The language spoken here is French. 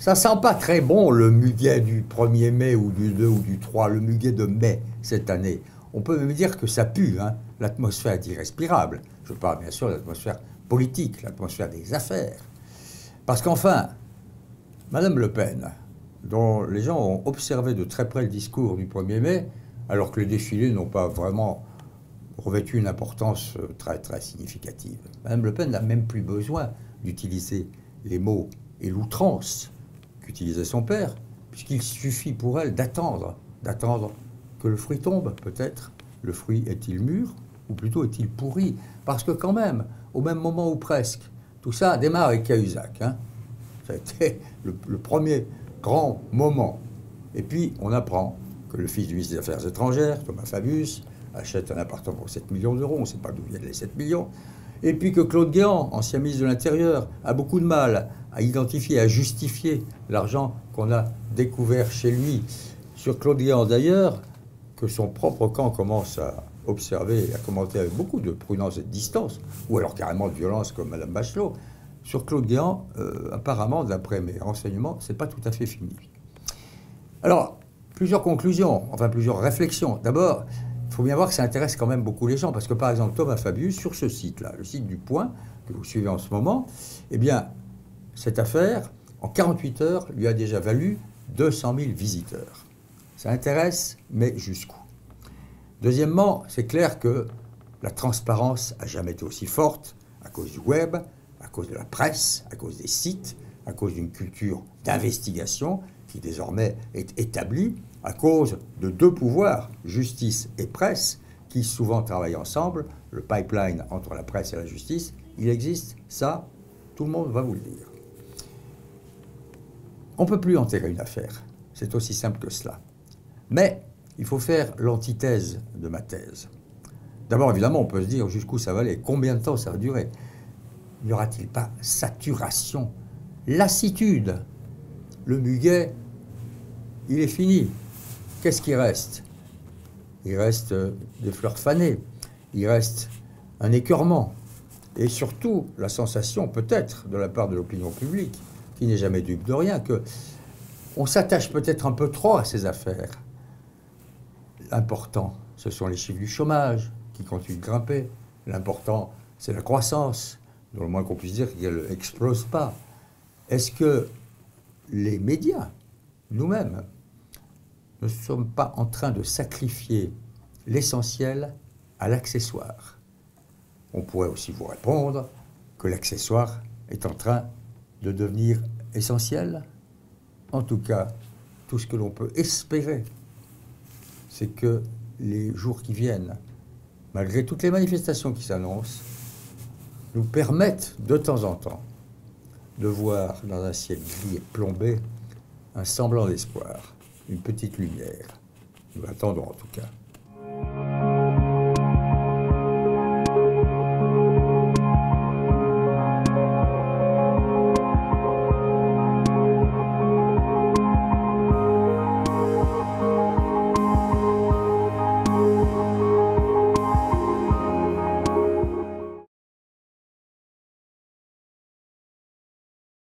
Ça sent pas très bon le muguet du 1er mai ou du 2 ou du 3, le muguet de mai cette année. On peut même dire que ça pue, hein. L'atmosphère est irrespirable. Je parle bien sûr de l'atmosphère politique, l'atmosphère des affaires. Parce qu'enfin, Madame Le Pen, dont les gens ont observé de très près le discours du 1er mai, alors que les défilés n'ont pas vraiment revêtu une importance très très significative. Madame Le Pen n'a même plus besoin d'utiliser les mots et l'outrance qu'utilisait son père, puisqu'il suffit pour elle d'attendre que le fruit tombe, peut-être. Le fruit est-il mûr, ou plutôt est-il pourri? Parce que quand même, au même moment ou presque, tout ça démarre avec Cahuzac, hein. Ça a été le premier grand moment. Et puis, on apprend que le fils du ministre des Affaires étrangères, Thomas Fabius, achète un appartement pour 7 millions d'euros, on ne sait pas d'où viennent les 7 millions, et puis que Claude Guéant, ancien ministre de l'Intérieur, a beaucoup de mal à identifier, à justifier l'argent qu'on a découvert chez lui. Sur Claude Guéant d'ailleurs, que son propre camp commence à observer et à commenter avec beaucoup de prudence et de distance, ou alors carrément de violence comme Mme Bachelot. Sur Claude Guéant, apparemment, d'après mes renseignements, c'est pas tout à fait fini. Alors, plusieurs conclusions, enfin plusieurs réflexions. D'abord, il faut bien voir que ça intéresse quand même beaucoup les gens, parce que par exemple, Thomas Fabius, sur ce site-là, le site du Point, que vous suivez en ce moment, eh bien, cette affaire, en 48 heures, lui a déjà valu 200 000 visiteurs. Ça intéresse, mais jusqu'où? Deuxièmement, c'est clair que la transparence n'a jamais été aussi forte à cause du web, à cause de la presse, à cause des sites, à cause d'une culture d'investigation qui désormais est établie, à cause de deux pouvoirs, justice et presse, qui souvent travaillent ensemble. Le pipeline entre la presse et la justice, il existe, ça, tout le monde va vous le dire. On ne peut plus enterrer une affaire, c'est aussi simple que cela. Mais il faut faire l'antithèse de ma thèse. D'abord, évidemment, on peut se dire jusqu'où ça va aller, combien de temps ça va durer. N'y aura-t-il pas saturation, lassitude? Le muguet, il est fini. Qu'est-ce qui reste? Il reste des fleurs fanées, il reste un écœurement, et surtout la sensation, peut-être, de la part de l'opinion publique, qui n'est jamais dupe de rien, que on s'attache peut-être un peu trop à ces affaires. L'important, ce sont les chiffres du chômage qui continuent de grimper. L'important, c'est la croissance, dont le moins qu'on puisse dire qu'elle n'explose pas. Est-ce que les médias, nous-mêmes, ne sommes pas en train de sacrifier l'essentiel à l'accessoire? On pourrait aussi vous répondre que l'accessoire est en train de devenir essentiel. En tout cas, tout ce que l'on peut espérer, c'est que les jours qui viennent, malgré toutes les manifestations qui s'annoncent, nous permettent de temps en temps de voir dans un ciel gris et plombé un semblant d'espoir, une petite lumière. Nous l'attendons en tout cas.